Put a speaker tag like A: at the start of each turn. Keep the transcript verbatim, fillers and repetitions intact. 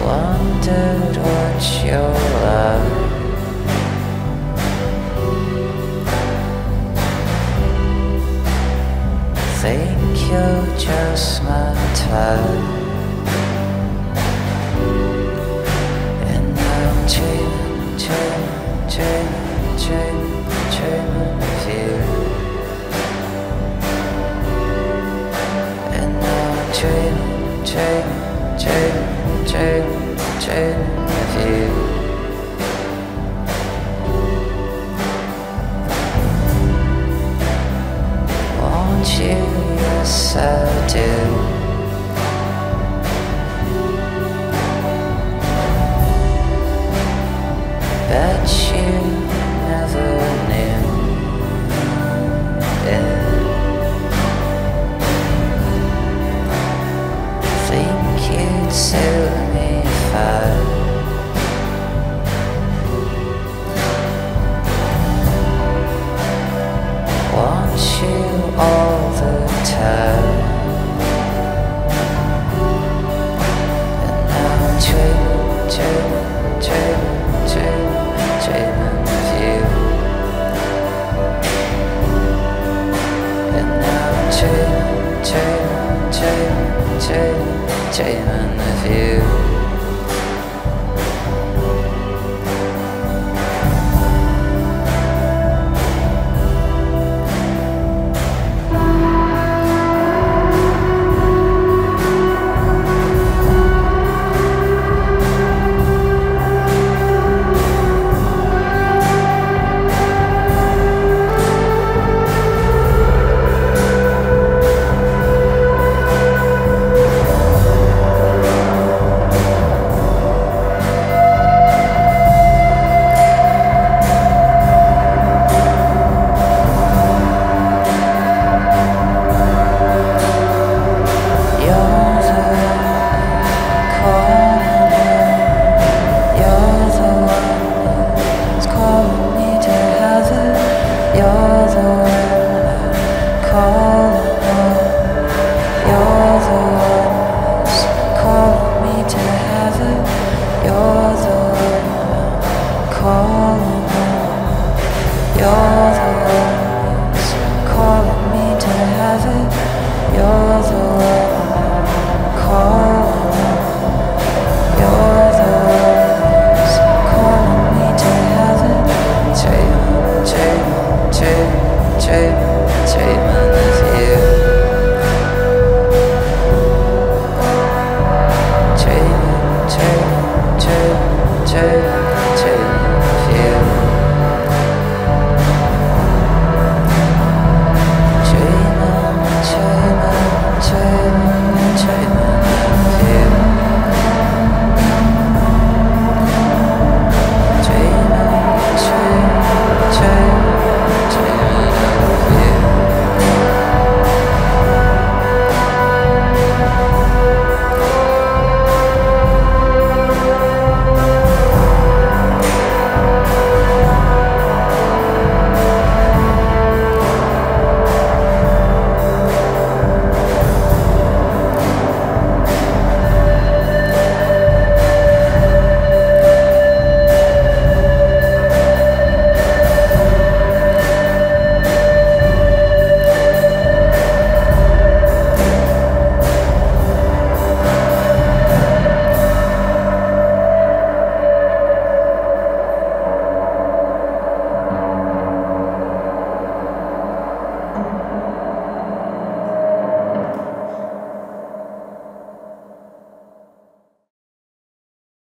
A: wondered what you're like. Think you're just my type, and I'm dreaming, dreaming, dreaming, dreaming, dreaming of you. And now I'm dreaming, dreaming, dreaming, dreaming, dreaming of you. Want you, yes I do. Bet you never knew it. Think you'd suit me fine. Want you all the time. And now I'm dreaming, dreaming, dreaming, dreaming, dreaming of you. And now I'm dreaming, dreaming, dreaming, dreaming, dreaming of you.